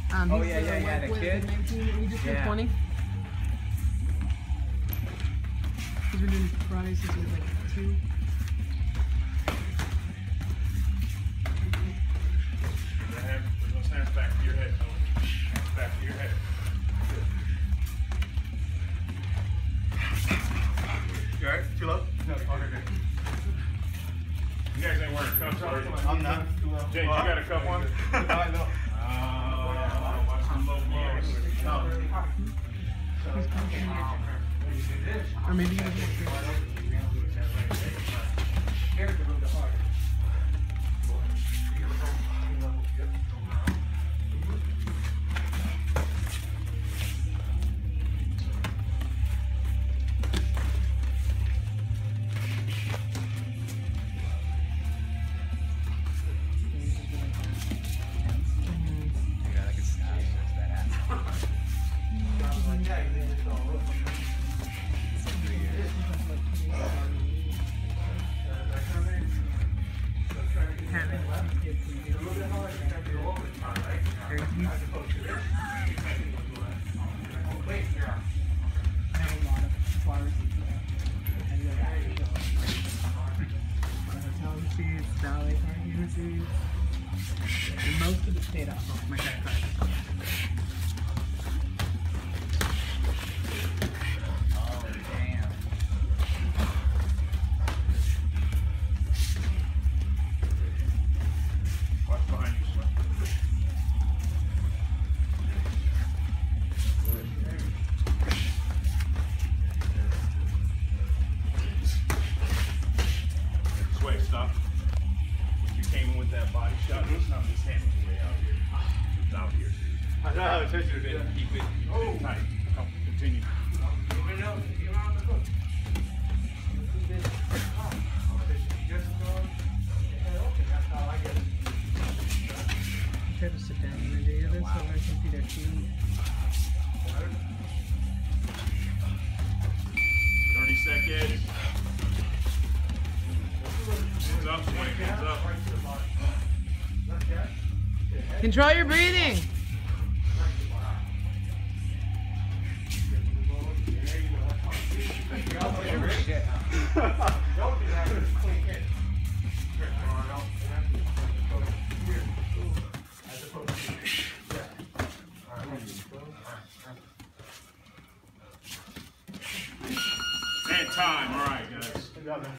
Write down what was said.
Oh yeah, the kid. 19, he just turned 20. He's been doing karate since he was like 2. Bring those hands back to your head. Hands back to your head. You alright? Too low? No, okay. You guys ain't wearing cuffs, are you? I'm not. Jake, you got a cup on? I know. Watch some low blows. Or maybe he was ballet parking receipts. And most of it's paid off my credit card. Oh damn. Watch behind you, Slim. Sway, stop. You came in with that body shot. It's not this hand way out here. It's out here. I know how to touch it. Keep it tight. Come, continue. Try to sit down when I do this so I can see their feet. 30 seconds. Hands up, Sway. Hands up. Control your breathing. Shit. And time. All right, guys.